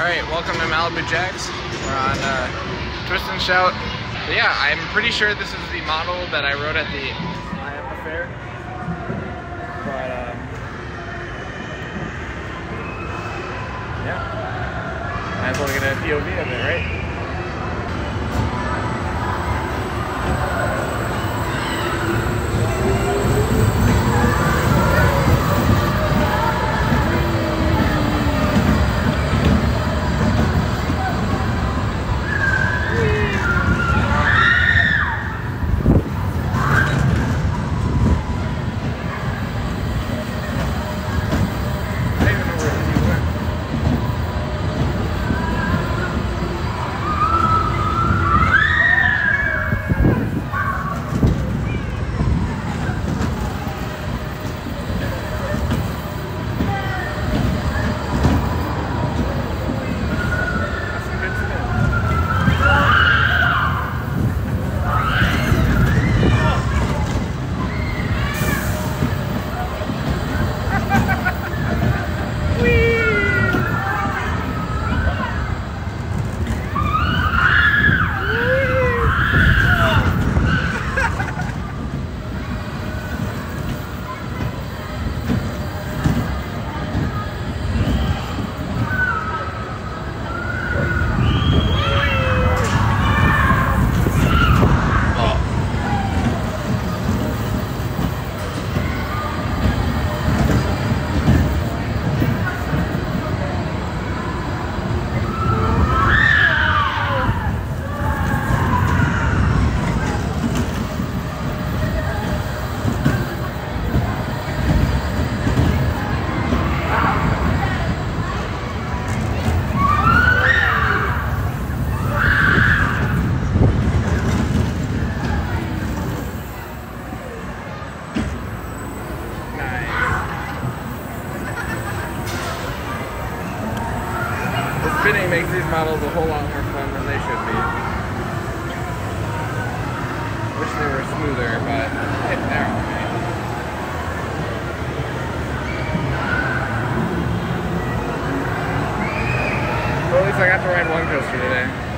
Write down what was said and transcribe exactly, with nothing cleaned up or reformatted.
Alright, welcome to Malibu Jags. We're on uh, Twist and Shout. But yeah, I'm pretty sure this is the model that I rode at the I A P A fair. But um, yeah, might as well get a P O V of it, right? Spinning makes these models a whole lot more fun than they should be. Wish they were smoother, but they're okay. Well, at least I got to ride one coaster today.